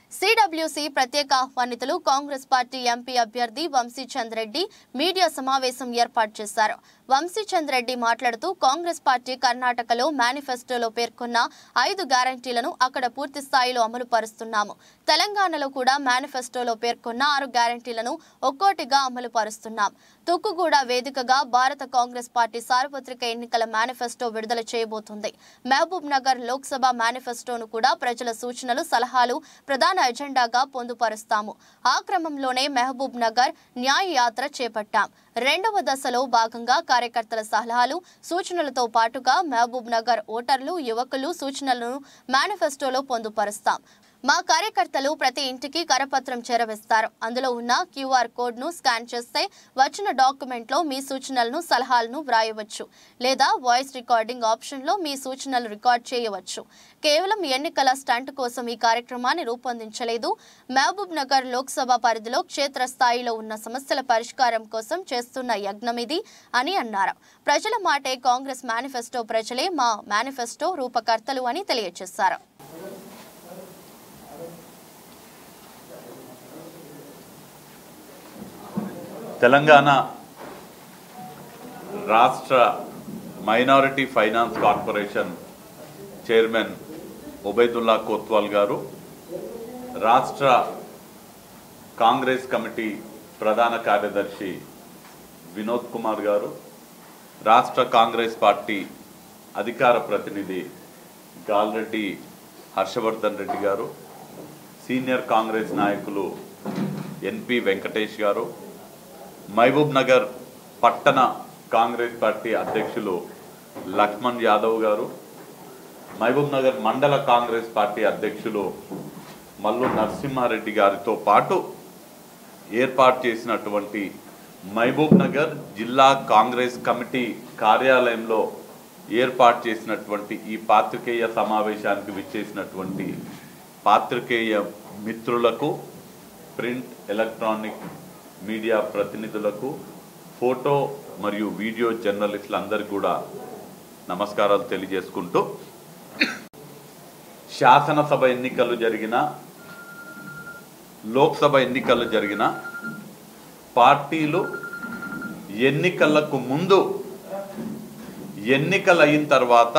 CWC ప్రత్యేక ఆహ్వానితులు Congress party MP అభ్యర్థి Vamshichand Reddy media సమావేశం ఏర్పాటు చేశారు. వంశీచంద్ రెడ్డి మాట్లాడుతూ కాంగ్రెస్ పార్టీ కర్ణాటకలో మేనిఫెస్టోలో పేర్కొన్న 5 గ్యారంటీలను అక్కడ పూర్తి స్థాయిలో అమలు పరుస్తున్నాము. తెలంగాణలో కూడా మేనిఫెస్టోలో పేర్కొన్న 6 గ్యారంటీలను ఒక్కోటిగా అమలు పరుస్తున్నాం. తుక్కుగూడ వేదికగా భారత కాంగ్రెస్ పార్టీ సార్వత్రిక ఎన్నికల మేనిఫెస్టో విడుదల చేయబోతుంది. మహబూబ్ నగర్ లోక్సభ మేనిఫెస్టోను కూడా ప్రజల సూచనలు సలహాలు ప్రధాన ఎజెండాగా పొందుపరుస్తాము. ఆ క్రమంలోనే మహబూబ్ నగర్ న్యాయ యాత్ర చేపట్టాం. రెండవ దశలో భాగంగా కార్యకర్తల సలహాలు సూచనలతో పాటుగా మహబూబ్ నగర్ ఓటర్లు యువకులు సూచనలను మేనిఫెస్టోలో పొందుపరుస్తాం. మా కార్యకర్తలు ప్రతి ఇంటికి కరపత్రం చేరవేస్తారు. అందులో ఉన్న క్యూఆర్ కోడ్ను స్కాన్ చేస్తే వచ్చిన డాక్యుమెంట్లో మీ సూచనలను సలహాలను వ్రాయవచ్చు లేదా వాయిస్ రికార్డింగ్ ఆప్షన్లో మీ సూచనలు రికార్డ్ చేయవచ్చు. కేవలం ఎన్నికల స్టంట్ కోసం ఈ కార్యక్రమాన్ని రూపొందించలేదు. మహబూబ్ నగర్ లోక్సభ పరిధిలో క్షేత్రస్థాయిలో ఉన్న సమస్యల పరిష్కారం కోసం చేస్తున్న యజ్ఞం ఇది అని అన్నారు. ప్రజల మాటే కాంగ్రెస్ మేనిఫెస్టో, ప్రజలే మా మేనిఫెస్టో రూపకర్తలు అని తెలియజేశారు. తెలంగాణ రాష్ట్ర minority finance corporation chairman Ubaidullah Kotwal garu, రాష్ట్ర కాంగ్రెస్ కమిటీ ప్రధాన కార్యదర్శి వినోద్ కుమార్ గారు, రాష్ట్ర కాంగ్రెస్ పార్టీ అధికార ప్రతినిధి గాల్రెడ్డి హర్షవర్ధన్ రెడ్డి గారు, సీనియర్ కాంగ్రెస్ నాయకులు ఎన్పి వెంకటేష్ గారు, మహబూబ్ నగర్ పట్టణ కాంగ్రెస్ పార్టీ అధ్యక్షులు లక్ష్మణ్ యాదవ్ గారు, మహబూబ్ నగర్ మండల కాంగ్రెస్ పార్టీ అధ్యక్షులు మల్లు నరసింహారెడ్డి గారితో పాటు ఏర్పాటు చేసినటువంటి మహబూబ్ నగర్ జిల్లా కాంగ్రెస్ కమిటీ కార్యాలయంలో ఏర్పాటు చేసినటువంటి ఈ పాత్రికేయ సమావేశానికి విచ్చేసినటువంటి పాత్రికేయ మిత్రులకు, ప్రింట్ ఎలక్ట్రానిక్ మీడియా ప్రతినిధులకు, ఫోటో మరియు వీడియో జర్నలిస్టులందరికీ కూడా నమస్కారాలు తెలియజేసుకుంటూ, శాసనసభ ఎన్నికలు జరిగిన, లోక్సభ ఎన్నికలు జరిగిన పార్టీలు ఎన్నికలకు ముందు, ఎన్నికలు అయిన తర్వాత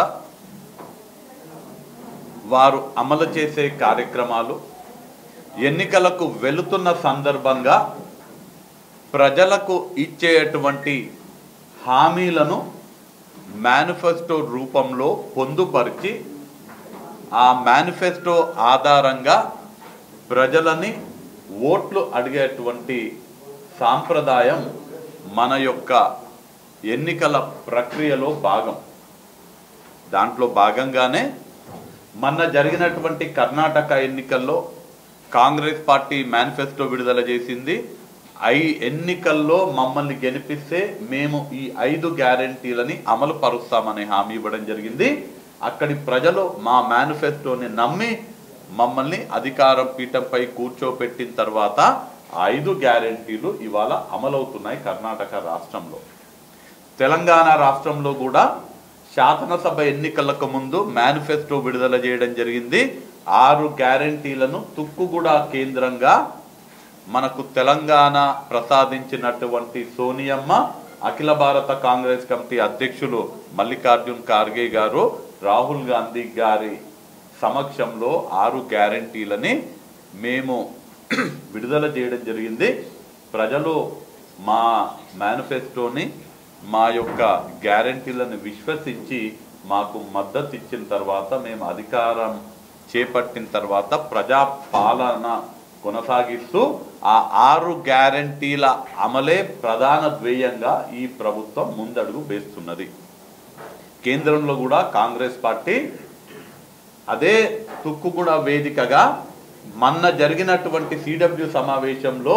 వారు అమలు చేసే కార్యక్రమాలు, ఎన్నికలకు వెళుతున్న సందర్భంగా ప్రజలకు ఇచ్చేటువంటి హామీలను మేనిఫెస్టో రూపంలో పొందుపరిచి ఆ మేనిఫెస్టో ఆధారంగా ప్రజలని ఓట్లు అడిగేటువంటి సాంప్రదాయం మన యొక్క ఎన్నికల ప్రక్రియలో భాగం. దాంట్లో భాగంగానే మొన్న జరిగినటువంటి కర్ణాటక ఎన్నికల్లో కాంగ్రెస్ పార్టీ మేనిఫెస్టో విడుదల చేసింది. ఎన్నికల్లో మమ్మల్ని గెలిపిస్తే మేము ఈ 5 గ్యారంటీలని అమలు పరుస్తామని హామీ ఇవ్వడం జరిగింది. అక్కడి ప్రజలు మా మేనిఫెస్టోని నమ్మి మమ్మల్ని అధికారం పీఠంపై కూర్చోపెట్టిన తర్వాత 5 గ్యారంటీలు ఇవాళ అమలవుతున్నాయి కర్ణాటక రాష్ట్రంలో. తెలంగాణ రాష్ట్రంలో కూడా శాసనసభ ఎన్నికలకు ముందు మేనిఫెస్టో విడుదల చేయడం జరిగింది. 6 గ్యారంటీలను తుక్కుగూడ కేంద్రంగా మనకు తెలంగాణ ప్రసాదించినటువంటి సోనియమ్మ, అఖిల భారత కాంగ్రెస్ కమిటీ అధ్యక్షులు మల్లికార్జున్ ఖార్గే గారు, రాహుల్ గాంధీ గారి సమక్షంలో 6 గ్యారంటీలని మేము విడుదల చేయడం జరిగింది. ప్రజలు మా మేనిఫెస్టోని, మా యొక్క గ్యారంటీలను విశ్వసించి మాకు మద్దతు ఇచ్చిన తర్వాత, మేము అధికారం చేపట్టిన తర్వాత ప్రజాపాలన కొనసాగిస్తూ ఆ 6 గ్యారంటీల అమలే ప్రధాన ధ్యేయంగా ఈ ప్రభుత్వం ముందడుగు వేస్తున్నది. కేంద్రంలో కూడా కాంగ్రెస్ పార్టీ అదే తుక్కుగూడ వేదికగా మొన్న జరిగినటువంటి సిడబ్ల్యూ సమావేశంలో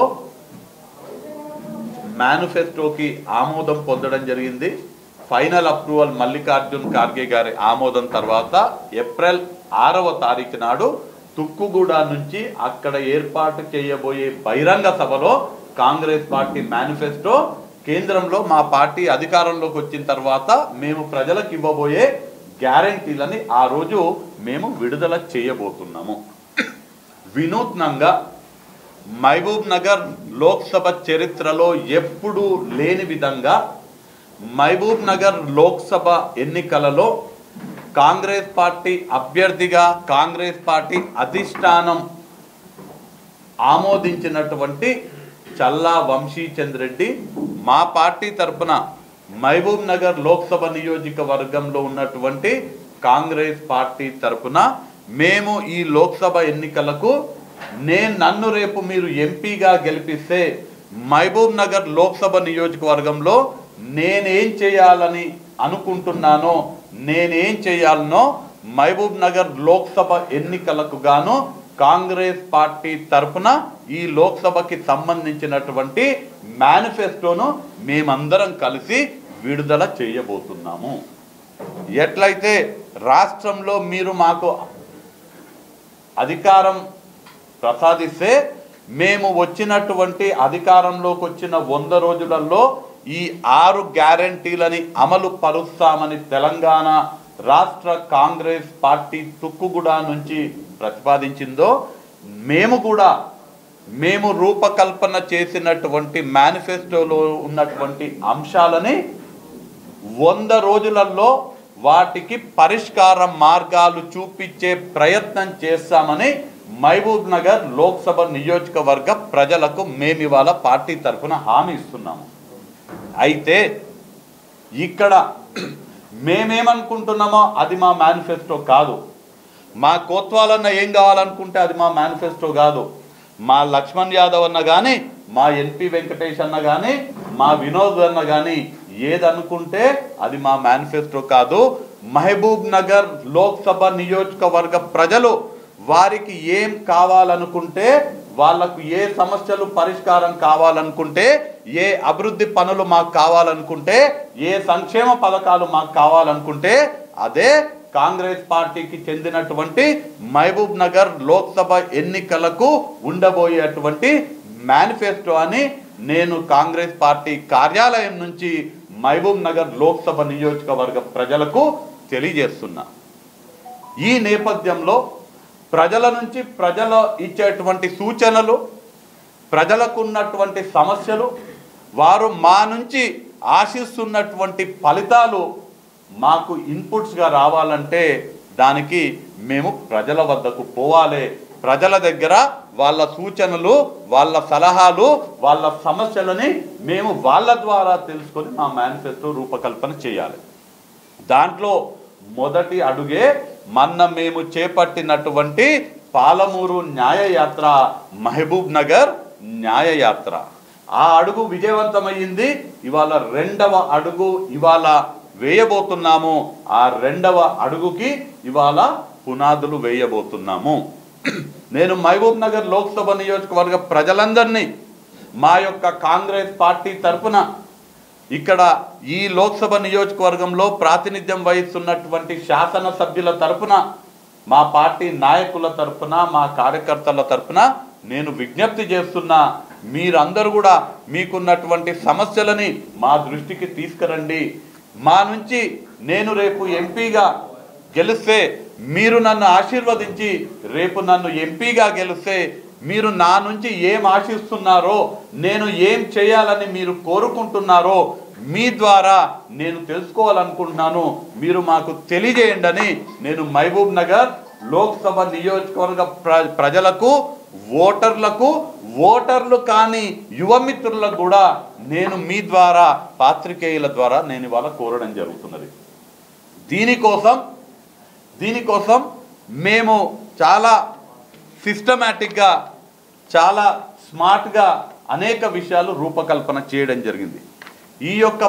మేనిఫెస్టోకి ఆమోదం పొందడం జరిగింది. ఫైనల్ అప్రూవల్ మల్లికార్జున్ ఖార్గే గారి ఆమోదం తర్వాత ఏప్రిల్ 6వ తారీఖు నాడు తుక్కుగూడ నుంచి అక్కడ ఏర్పాటు చేయబోయే బహిరంగ సభలో కాంగ్రెస్ పార్టీ మేనిఫెస్టో, కేంద్రంలో మా పార్టీ అధికారంలోకి వచ్చిన తర్వాత మేము ప్రజలకు ఇవ్వబోయే గ్యారంటీలని ఆ రోజు మేము విడుదల చేయబోతున్నాము. వినూత్నంగా మహబూబ్ నగర్ లోక్సభ చరిత్రలో ఎప్పుడూ లేని విధంగా మహబూబ్ నగర్ లోక్సభ ఎన్నికలలో కాంగ్రెస్ పార్టీ అభ్యర్థిగా కాంగ్రెస్ పార్టీ అధిష్టానం ఆమోదించినటువంటి చల్లా వంశీచంద్ రెడ్డి మా పార్టీ తరపున మహబూబ్ నగర్ లోక్సభ నియోజకవర్గంలో ఉన్నటువంటి కాంగ్రెస్ పార్టీ తరపున మేము ఈ లోక్సభ ఎన్నికలకు నన్ను రేపు మీరు ఎంపీగా గెలిపిస్తే మహబూబ్ నగర్ లోక్సభ నియోజకవర్గంలో నేనేం చేయాలని అనుకుంటున్నానో నేనేం చేయాలనో మహబూబ్ నగర్ లోక్సభ ఎన్నికలకు గాను కాంగ్రెస్ పార్టీ తరపున ఈ లోక్సభకి సంబంధించినటువంటి మేనిఫెస్టోను మేమందరం కలిసి విడుదల చేయబోతున్నాము. ఎట్లయితే రాష్ట్రంలో మీరు మాకు అధికారం ప్రసాదిస్తే మేము వచ్చినటువంటి అధికారంలోకి వచ్చిన 100 రోజులలో ఈ 6 గ్యారంటీలని అమలు పరుస్తామని తెలంగాణ రాష్ట్ర కాంగ్రెస్ పార్టీ తుక్కుగూడ నుంచి ప్రతిపాదించిందో మేము రూపకల్పన చేసినటువంటి మేనిఫెస్టోలో ఉన్నటువంటి అంశాలని 100 రోజులలో వాటికి పరిష్కార మార్గాలు చూపించే ప్రయత్నం చేస్తామని మహబూబ్ నగర్ లోక్సభ నియోజకవర్గ ప్రజలకు మేము ఇవాళ పార్టీ తరఫున హామీ ఇస్తున్నాము. అయితే ఇక్కడ మేమేమనుకుంటున్నామో అది మా మేనిఫెస్టో కాదు. మా కోత్వాలన్న ఏం కావాలనుకుంటే అది మా మేనిఫెస్టో కాదు. మా లక్ష్మణ్ యాదవ్ అన్న కానీ మా ఎన్పి వెంకటేష్ అన్న కానీ మా వినోద్ అన్న కానీ ఏదనుకుంటే అది మా మేనిఫెస్టో కాదు. మహబూబ్ నగర్ లోక్సభ నియోజకవర్గ ప్రజలు వారికి ఏం కావాలనుకుంటే వాళ్లకు ఏ సమస్యలు పరిష్కారం కావాలనుకుంటే ఏ అభివృద్ధి పనులు మాకు కావాలనుకుంటే ఏ సంక్షేమ పథకాలు మాకు కావాలనుకుంటే అదే కాంగ్రెస్ పార్టీకి చెందినటువంటి మహబూబ్ నగర్ లోక్సభ ఎన్నికలకు ఉండబోయేటువంటి మేనిఫెస్టో అని నేను కాంగ్రెస్ పార్టీ కార్యాలయం నుంచి మహబూబ్ నగర్ లోక్సభ నియోజకవర్గ ప్రజలకు తెలియజేస్తున్నా. ఈ నేపథ్యంలో ప్రజల నుంచి ప్రజలు ఇచ్చేటువంటి సూచనలు, ప్రజలకు ఉన్నటువంటి సమస్యలు, వారు మా నుంచి ఆశిస్తున్నటువంటి ఫలితాలు మాకు ఇన్పుట్స్గా రావాలంటే దానికి మేము ప్రజల వద్దకు పోవాలి. ప్రజల దగ్గర వాళ్ళ సూచనలు, వాళ్ళ సలహాలు, వాళ్ళ సమస్యలని మేము వాళ్ళ ద్వారా తెలుసుకొని మా మేనిఫెస్టో రూపకల్పన చేయాలి. దాంట్లో మొదటి అడుగే మేము చేపట్టినటువంటి పాలమూరు న్యాయయాత్ర, మహబూబ్ నగర్ న్యాయయాత్ర. ఆ అడుగు విజయవంతమైంది. ఇవాళ 2వ అడుగు ఇవాళ వేయబోతున్నాము. ఆ 2వ అడుగుకి ఇవాళ పునాదులు వేయబోతున్నాము. నేను మహబూబ్ నగర్ లోక్సభ నియోజకవర్గ ప్రజలందరినీ మా యొక్క కాంగ్రెస్ పార్టీ తరఫున ఇక్కడ ఈ లోక్సభ నియోజకవర్గంలో ప్రాతినిధ్యం వహిస్తున్నటువంటి శాసనసభ్యుల తరఫున, మా పార్టీ నాయకుల తరఫున, మా కార్యకర్తల తరఫున నేను విజ్ఞప్తి చేస్తున్నా. మీరందరూ కూడా మీకున్నటువంటి సమస్యలని మా దృష్టికి తీసుకురండి. మా నుంచి నేను రేపు ఎంపీగా గెలిస్తే మీరు నన్ను ఆశీర్వదించి రేపు నన్ను ఎంపీగా గెలిస్తే మీరు నా నుంచి ఏం ఆశిస్తున్నారో, నేను ఏం చేయాలని మీరు కోరుకుంటున్నారో మీ ద్వారా నేను తెలుసుకోవాలనుకుంటున్నాను. మీరు మాకు తెలియజేయండి అని నేను మహబూబ్ నగర్ లోక్సభ నియోజకవర్గ ప్రజలకు, ఓటర్లు కానీ యువమిత్రులకు కూడా నేను మీ ద్వారా, పాత్రికేయుల ద్వారా నేను ఇవాళ కోరడం జరుగుతున్నది. దీనికోసం మేము చాలా సిస్టమేటిక్గా, చాలా స్మార్ట్గా అనేక విషయాలు రూపకల్పన చేయడం జరిగింది. ఈ యొక్క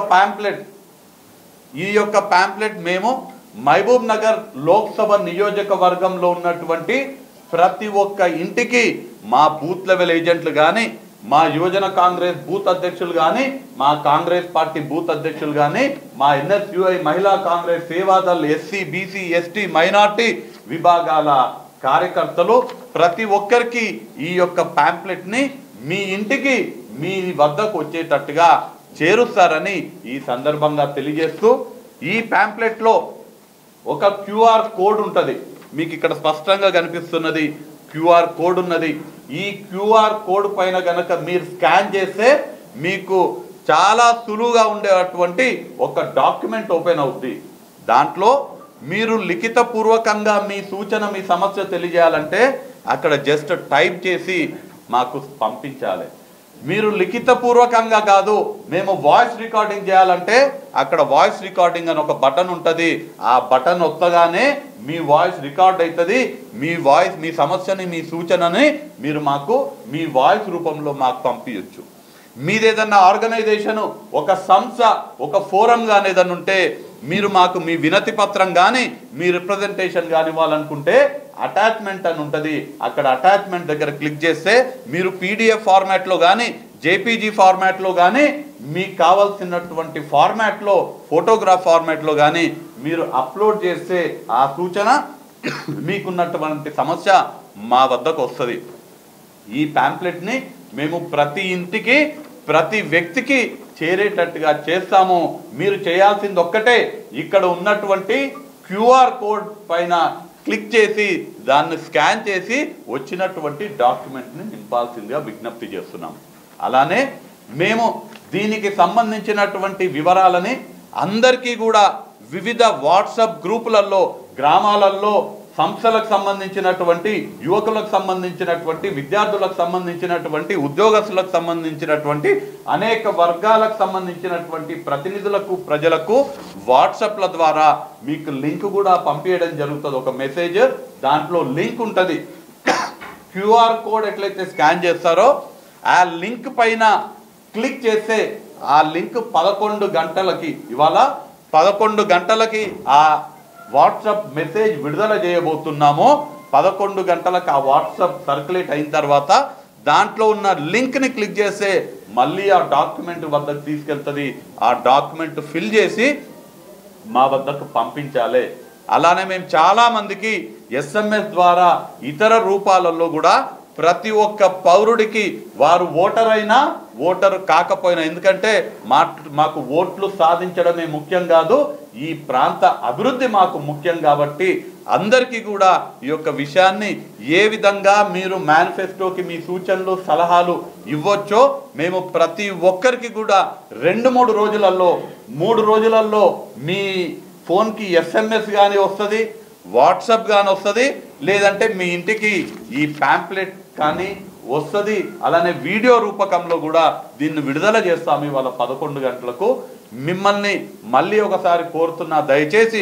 ప్యాంప్లెట్ మేము మహబూబ్ నగర్ లోక్సభ నియోజకవర్గంలో ఉన్నటువంటి ప్రతి ఒక్క ఇంటికి మా బూత్ లెవెల్ ఏజెంట్లు కానీ, మా యువజన కాంగ్రెస్ బూత్ అధ్యక్షులు కానీ, మా కాంగ్రెస్ పార్టీ బూత్ అధ్యక్షులు కానీ, మా NSUI Mahila Congress Seva Dal SC BC ST minority విభాగాల కార్యకర్తలు ప్రతి ఒక్కరికి ఈ యొక్క ప్యాంప్లెట్ని మీ ఇంటికి, మీ వద్దకు వచ్చేటట్టుగా చేరుస్తారని ఈ సందర్భంగా తెలియజేస్తూ, ఈ ప్యాంప్లెట్లో ఒక QR కోడ్ ఉంటుంది. మీకు ఇక్కడ స్పష్టంగా కనిపిస్తున్నది క్యూఆర్ కోడ్ ఉన్నది. ఈ క్యూఆర్ కోడ్ పైన గనక మీరు స్కాన్ చేస్తే మీకు చాలా సులువుగా ఉండేటువంటి ఒక డాక్యుమెంట్ ఓపెన్ అవుద్ది. దాంట్లో మీరు లిఖితపూర్వకంగా మీ సూచన మీ సమస్య తెలియజేయాలంటే అక్కడ జస్ట్ టైప్ చేసి మాకు పంపించాలి. మీరు లిఖితపూర్వకంగా కాదు, మేము వాయిస్ రికార్డింగ్ చేయాలంటే అక్కడ వాయిస్ రికార్డింగ్ అని ఒక బటన్ ఉంటుంది. ఆ బటన్ ఒత్తగానే మీ వాయిస్ రికార్డ్ అవుతుంది. మీ వాయిస్, మీ సమస్యని, మీ సూచనని మీరు మాకు మీ వాయిస్ రూపంలో మాకు పంపించవచ్చు. మీదేదన్నా ఆర్గనైజేషన్, ఒక సంస్థ, ఒక ఫోరం కానీ ఏదన్నా ఉంటే మీరు మాకు మీ వినతి పత్రం కానీ మీ రిప్రజెంటేషన్ కానీ ఇవ్వాలనుకుంటే అటాచ్మెంట్ అని ఉంటుంది. అక్కడ అటాచ్మెంట్ దగ్గర క్లిక్ చేస్తే మీరు పీడిఎఫ్ ఫార్మాట్లో కానీ జేపీజీ ఫార్మాట్లో కానీ మీకు కావాల్సినటువంటి ఫార్మాట్లో, ఫోటోగ్రాఫ్ ఫార్మాట్లో కానీ మీరు అప్లోడ్ చేస్తే ఆ సూచన మీకున్నటువంటి సమస్య మా వద్దకు వస్తుంది. ఈ ప్యాంప్లెట్ని మేము ప్రతి ఇంటికి, ప్రతి వ్యక్తికి చేరేటట్టుగా చేస్తాము. మీరు చేయాల్సింది ఒక్కటే, ఇక్కడ ఉన్నటువంటి క్యూఆర్ కోడ్ పైన క్లిక్ చేసి దాన్ని స్కాన్ చేసి వచ్చినటువంటి డాక్యుమెంట్ని నింపాల్సిందిగా విజ్ఞప్తి చేస్తున్నాం. అలానే మేము దీనికి సంబంధించినటువంటి వివరాలని అందరికీ కూడా వివిధ వాట్సాప్ గ్రూపులలో, గ్రామాలలో, సంస్థలకు సంబంధించినటువంటి, యువకులకు సంబంధించినటువంటి, విద్యార్థులకు సంబంధించినటువంటి, ఉద్యోగస్తులకు సంబంధించినటువంటి, అనేక వర్గాలకు సంబంధించినటువంటి ప్రతినిధులకు, ప్రజలకు వాట్సాప్ల ద్వారా మీకు లింక్ కూడా పంపించడం జరుగుతుంది. ఒక మెసేజ్, దాంట్లో లింక్ ఉంటుంది. క్యూఆర్ కోడ్ ఎట్లయితే స్కాన్ చేస్తారో ఆ లింక్ పైన క్లిక్ చేస్తే ఆ లింక్ 11 గంటలకి, ఇవాళ 11 గంటలకి ఆ వాట్సాప్ మెసేజ్ విడుదల చేయబోతున్నాము. 11 గంటలకు ఆ వాట్సాప్ సర్క్యులేట్ అయిన తర్వాత దాంట్లో ఉన్న లింక్ని క్లిక్ చేస్తే మళ్ళీ ఆ డాక్యుమెంట్ వద్దకు తీసుకెళ్తుంది. ఆ డాక్యుమెంట్ ఫిల్ చేసి మా వద్దకు పంపించాలి. అలానే మేము చాలామందికి SMS ద్వారా, ఇతర రూపాలలో కూడా ప్రతి ఒక్క పౌరుడికి, వారు ఓటర్ అయినా ఓటరు కాకపోయినా, ఎందుకంటే మాకు ఓట్లు సాధించడమే ముఖ్యం కాదు, ఈ ప్రాంత అభివృద్ధి మాకు ముఖ్యం. కాబట్టి అందరికీ కూడా ఈ యొక్క విషయాన్ని ఏ విధంగా మీరు మేనిఫెస్టోకి మీ సూచనలు, సలహాలు ఇవ్వచ్చో మేము ప్రతి ఒక్కరికి కూడా 2-3 రోజులలో, 3 రోజులలో మీ ఫోన్కి SMS కానీ వస్తుంది, వాట్సాప్ కానీ వస్తుంది, లేదంటే మీ ఇంటికి ఈ ప్యాంప్లెట్ కానీ వస్తుంది. అలానే వీడియో రూపకంలో కూడా దీన్ని విడుదల చేస్తాము ఇవాళ 11 గంటలకు. మిమ్మల్ని మళ్ళీ ఒకసారి కోరుతున్నా, దయచేసి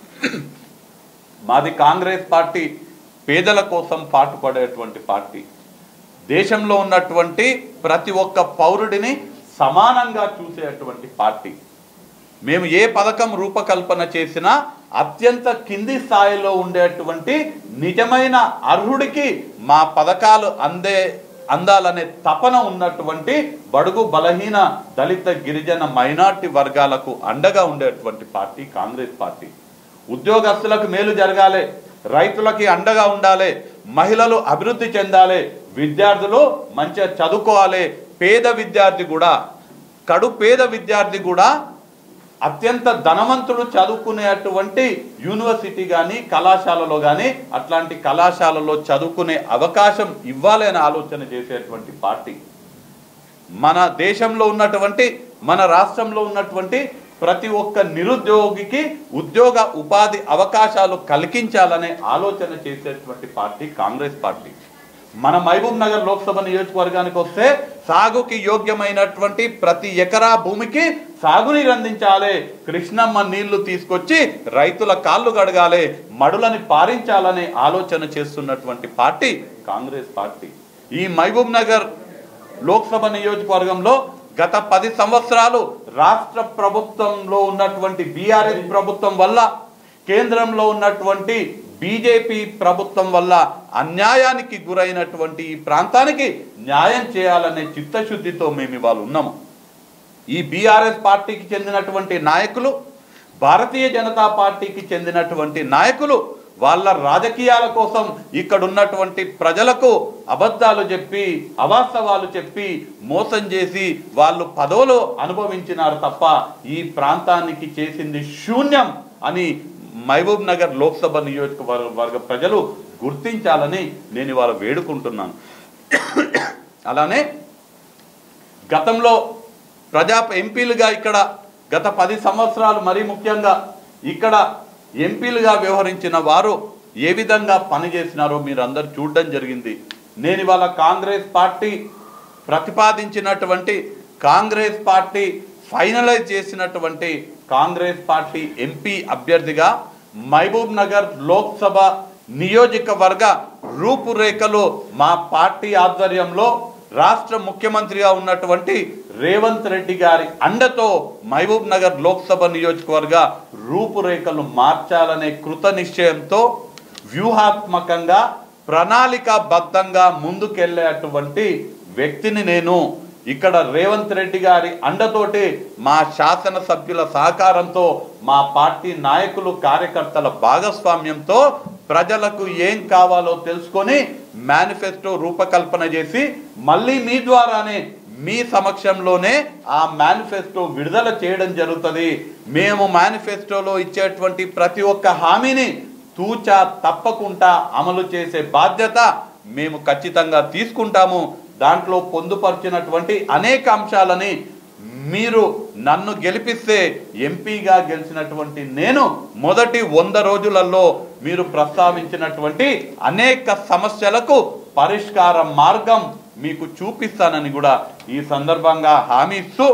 మాది కాంగ్రెస్ పార్టీ పేదల కోసం పాటుపడేటువంటి పార్టీ. దేశంలో ఉన్నటువంటి ప్రతి ఒక్క పౌరుడిని సమానంగా చూసేటువంటి పార్టీ. మేము ఏ పథకం రూపకల్పన చేసినా అత్యంత కింది స్థాయిలో ఉండేటువంటి నిజమైన అర్హుడికి మా పథకాలు అందాలనే తపన ఉన్నటువంటి బడుగు, బలహీన, దళిత, గిరిజన, మైనార్టీ వర్గాలకు అండగా ఉండేటువంటి పార్టీ కాంగ్రెస్ పార్టీ. ఉద్యోగస్తులకు మేలు జరగాలి, రైతులకి అండగా ఉండాలి, మహిళలు అభివృద్ధి చెందాలి, విద్యార్థులు మంచిగా చదువుకోవాలి. పేద విద్యార్థి కూడా, కడు పేద విద్యార్థి కూడా అత్యంత ధనవంతులు చదువుకునేటువంటి యూనివర్సిటీ కానీ, కళాశాలలో కానీ, అట్లాంటి కళాశాలలో చదువుకునే అవకాశం ఇవ్వాలి అని ఆలోచన చేసేటువంటి పార్టీ. మన దేశంలో ఉన్నటువంటి, మన రాష్ట్రంలో ఉన్నటువంటి ప్రతి ఒక్క నిరుద్యోగికి ఉద్యోగ ఉపాధి అవకాశాలు కల్పించాలనే ఆలోచన చేసేటువంటి పార్టీ కాంగ్రెస్ పార్టీ. మన మహబూబ్ నగర్ లోక్సభ నియోజకవర్గానికి వస్తే సాగుకి యోగ్యమైనటువంటి ప్రతి ఎకరా భూమికి సాగునీరు అందించాలి, కృష్ణమ్మ నీళ్లు తీసుకొచ్చి రైతుల కాళ్ళు కడగాలి, మడులని పారించాలనే ఆలోచన చేస్తున్నటువంటి పార్టీ కాంగ్రెస్ పార్టీ. ఈ మహబూబ్ నగర్ లోక్సభ నియోజకవర్గంలో గత 10 సంవత్సరాలు రాష్ట్ర ప్రభుత్వంలో ఉన్నటువంటి బీఆర్ఎస్ ప్రభుత్వం వల్ల, కేంద్రంలో ఉన్నటువంటి బీజేపీ ప్రభుత్వం వల్ల అన్యాయానికి గురైనటువంటి ఈ ప్రాంతానికి న్యాయం చేయాలనే చిత్తశుద్ధితో మేము ఇవాళ ఉన్నాము. ఈ బీఆర్ఎస్ పార్టీకి చెందినటువంటి నాయకులు, భారతీయ జనతా పార్టీకి చెందినటువంటి నాయకులు వాళ్ళ రాజకీయాల కోసం ఇక్కడ ఉన్నటువంటి ప్రజలకు అబద్ధాలు చెప్పి, అవాస్తవాలు చెప్పి, మోసం చేసి వాళ్ళు పదవులు అనుభవించినారు తప్ప ఈ ప్రాంతానికి చేసింది శూన్యం అని మహబూబ్ నగర్ లోక్సభ నియోజకవర్గ ప్రజలు గుర్తించాలని నేను ఇవాళ వేడుకుంటున్నాను. అలానే గతంలో ఎంపీలుగా ఇక్కడ గత 10 సంవత్సరాలు మరీ ముఖ్యంగా ఇక్కడ ఎంపీలుగా వ్యవహరించిన వారు ఏ విధంగా పనిచేసినారో మీరు అందరు చూడడం జరిగింది. నేను ఇవాళ కాంగ్రెస్ పార్టీ ప్రతిపాదించినటువంటి కాంగ్రెస్ పార్టీ ఫైనలైజ్ చేసినటువంటి కాంగ్రెస్ పార్టీ ఎంపీ అభ్యర్థిగా మహబూబ్ నగర్ లోక్సభ నియోజకవర్గ రూపురేఖలు మా పార్టీ ఆధ్వర్యంలో రాష్ట్ర ముఖ్యమంత్రిగా ఉన్నటువంటి రేవంత్ రెడ్డి గారి అండతో మహబూబ్ నగర్ లోక్సభ నియోజకవర్గ రూపురేఖలు మార్చాలనే కృత నిశ్చయంతో వ్యూహాత్మకంగా ప్రణాళికాబద్ధంగా ముందుకెళ్లేటువంటి వ్యక్తిని నేను. ఇక్కడ రేవంత్ రెడ్డి గారి అండతోటి మా శాసనసభ్యుల సహకారంతో మా పార్టీ నాయకులు కార్యకర్తల భాగస్వామ్యంతో ప్రజలకు ఏం కావాలో తెలుసుకొని మేనిఫెస్టో రూపకల్పన చేసి మళ్ళీ మీ ద్వారానే మీ సమక్షంలోనే ఆ మేనిఫెస్టో విడుదల చేయడం జరుగుతుంది. మేము మేనిఫెస్టోలో ఇచ్చేటువంటి ప్రతి ఒక్క హామీని తూచా తప్పకుండా అమలు చేసే బాధ్యత మేము ఖచ్చితంగా తీసుకుంటాము. దాంట్లో పొందుపరిచినటువంటి అనేక అంశాలని మీరు నన్ను గెలిపిస్తే ఎంపీగా గెలిచినటువంటి నేను మొదటి 100 రోజులలో మీరు ప్రస్తావించినటువంటి అనేక సమస్యలకు పరిష్కార మార్గం మీకు చూపిస్తానని కూడా ఈ సందర్భంగా హామీ ఇస్తూ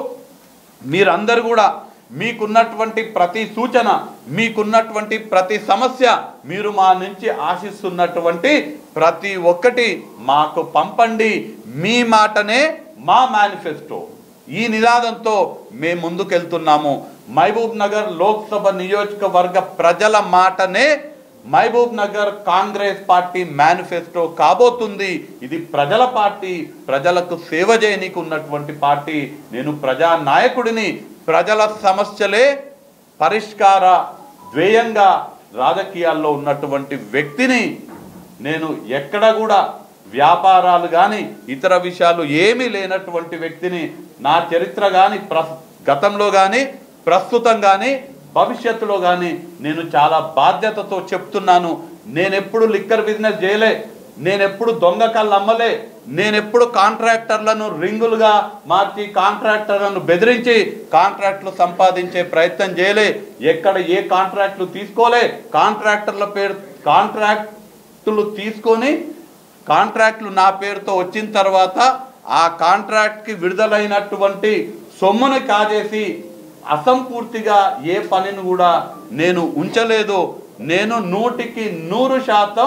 మీరందరూ కూడా మీకున్నటువంటి ప్రతి సూచన మీకున్నటువంటి ప్రతి సమస్య మీరు మా నుంచి ఆశిస్తున్నటువంటి ప్రతి ఒక్కటి మాకు పంపండి. మీ మాటనే మా మేనిఫెస్టో ఈ నినాదంతో మేము ముందుకెళ్తున్నాము. మహబూబ్ నగర్ లోక్సభ నియోజకవర్గ ప్రజల మాటనే మహబూబ్ నగర్ కాంగ్రెస్ పార్టీ మేనిఫెస్టో కాబోతుంది. ఇది ప్రజల పార్టీ, ప్రజలకు సేవ చేయనీకి ఉన్నటువంటి పార్టీ. నేను ప్రజా నాయకుడిని, ప్రజల సమస్యలే పరిష్కార ధ్యేయంగా రాజకీయాల్లో ఉన్నటువంటి వ్యక్తిని నేను. ఎక్కడ కూడా వ్యాపారాలు కానీ ఇతర విషయాలు ఏమీ లేనటువంటి వ్యక్తిని. నా చరిత్ర కానీ గతంలో కానీ ప్రస్తుతం కానీ భవిష్యత్తులో కానీ నేను చాలా బాధ్యతతో చెప్తున్నాను. నేనెప్పుడు లిక్కర్ బిజినెస్ చేయలే, నేనెప్పుడు దొంగ కళ్ళు అమ్మలే, నేనెప్పుడు కాంట్రాక్టర్లను రింగులుగా మార్చి కాంట్రాక్టర్లను బెదిరించి కాంట్రాక్టులు సంపాదించే ప్రయత్నం చేయలే. ఎక్కడ ఏ కాంట్రాక్టులు తీసుకోలే. కాంట్రాక్టర్ల పేరు కాంట్రాక్టులు తీసుకొని కాంట్రాక్టులు నా పేరుతో వచ్చిన తర్వాత ఆ కాంట్రాక్ట్కి విడుదలైనటువంటి సొమ్మును కాజేసి అసంపూర్తిగా ఏ పనిని కూడా నేను ఉంచలేదు. నేను 100కి 100%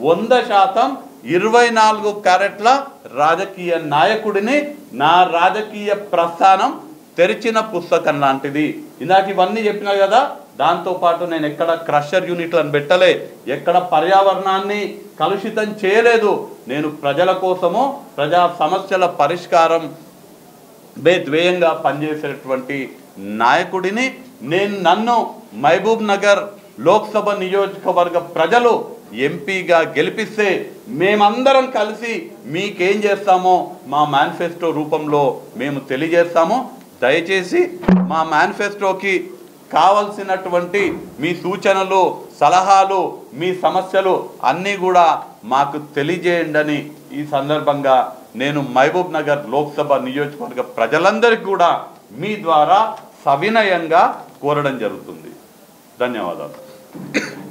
100% 24 క్యారెట్ల రాజకీయ నాయకుడిని. నా రాజకీయ ప్రస్థానం తెరిచిన పుస్తకం లాంటిది. ఇందాక ఇవన్నీ చెప్పినా కదా. దాంతోపాటు నేను ఎక్కడ క్రషర్ యూనిట్లను పెట్టలే, ఎక్కడ పర్యావరణాన్ని కలుషితం చేయలేదు. నేను ప్రజల కోసము ప్రజా సమస్యల పరిష్కారం ధ్యేయంగా పనిచేసేటువంటి నాయకుడిని నేను. నన్ను మహబూబ్ నగర్ లోక్సభ నియోజకవర్గ ప్రజలు ఎంపీగా గెలిపిస్తే మేమందరం కలిసి మీకేం చేస్తామో మా మేనిఫెస్టో రూపంలో మేము తెలియజేస్తాము. దయచేసి మా మేనిఫెస్టోకి కావలసినటువంటి మీ సూచనలు, సలహాలు, మీ సమస్యలు అన్నీ కూడా మాకు తెలియజేయండి. ఈ సందర్భంగా నేను మహబూబ్ నగర్ లోక్సభ నియోజకవర్గ ప్రజలందరికీ కూడా మీ ద్వారా సవినయంగా కోరడం జరుగుతుంది. ధన్యవాదాలు.